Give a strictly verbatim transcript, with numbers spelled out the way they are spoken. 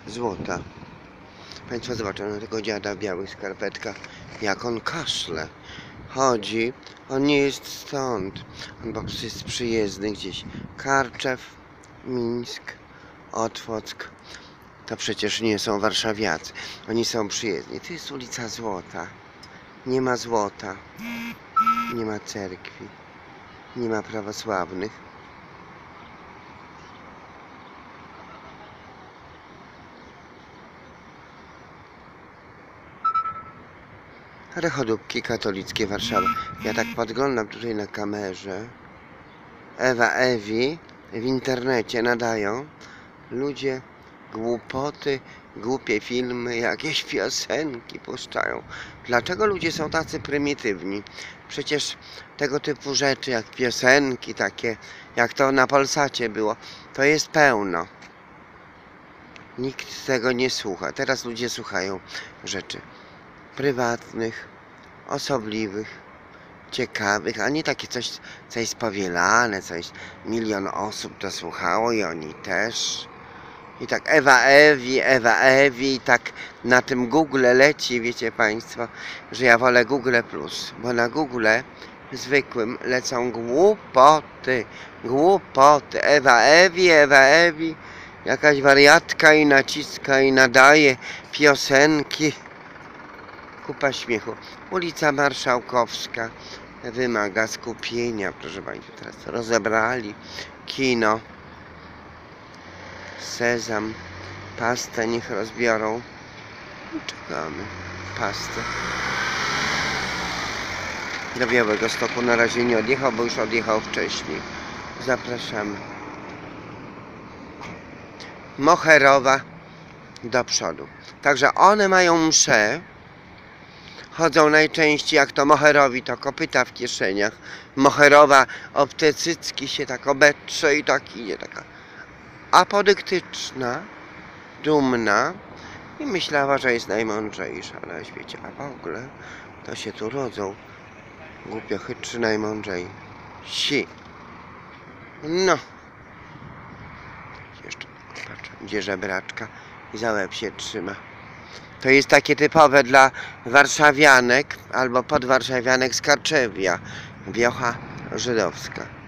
złota. Państwo zobaczą na tego dziada w białych skarpetkach, jak on kaszle. Chodzi, on nie jest stąd, on po prostu jest przyjezdny gdzieś. Karczew, Mińsk, Otwock, to przecież nie są warszawiacy, oni są przyjezdni. To jest ulica Złota, nie ma złota, nie ma cerkwi, nie ma prawosławnych. Rechodówki katolickie Warszawa. Ja tak podglądam tutaj na kamerze. Ewa Ewi w internecie nadają. Ludzie głupoty, głupie filmy, jakieś piosenki puszczają. Dlaczego ludzie są tacy prymitywni? Przecież tego typu rzeczy jak piosenki takie, jak to na Polsacie było, to jest pełno. Nikt tego nie słucha. Teraz ludzie słuchają rzeczy prywatnych, osobliwych, ciekawych, a nie takie coś, coś spowielane, coś milion osób to słuchało i oni też. I tak Ewa Ewi, Ewa Ewi, i tak na tym Google leci, wiecie Państwo, że ja wolę Google Plus, bo na Google zwykłym lecą głupoty, głupoty. Ewa Ewi, Ewa Ewi, jakaś wariatka i naciska i nadaje piosenki. Kupa śmiechu. Ulica Marszałkowska wymaga skupienia, proszę Państwa. Teraz rozebrali kino. Sezam. Pastę niech rozbiorą. Czekamy. Pastę. Do Białegostoku na razie nie odjechał, bo już odjechał wcześniej. Zapraszamy. Moherowa do przodu. Także one mają mszę. Chodzą najczęściej, jak to moherowi, to kopyta w kieszeniach. Moherowa obtecycki się tak obetrze i tak idzie, taka apodyktyczna, dumna i myślała, że jest najmądrzejsza na świecie. A w ogóle to się tu rodzą głupio-chytrzy najmądrzejsi. No. Jeszcze patrz, gdzie żebraczka i za łeb się trzyma. To jest takie typowe dla warszawianek albo podwarszawianek z Karczewia. Wiocha żydowska.